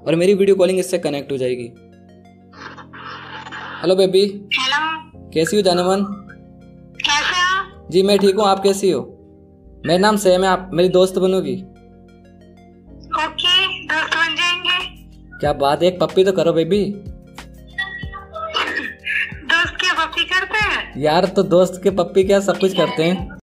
और मेरी video calling इससे कनेक्ट हो जाएगी। Hello baby. हेलो। कैसी हो जाने मन? कैसे हो? जी मैं ठीक हूँ, आप कैसी हो? मेरा नाम सैम है, आप मेरी दोस्त बनोगी? ओके, दोस्त बन जाएंगे। क्या बात है, एक पप्पी तो करो बेबी। दोस्त क्या पप्पी करते हैं? यार तो दोस्त के पप्पी क्या सब कुछ करते हैं।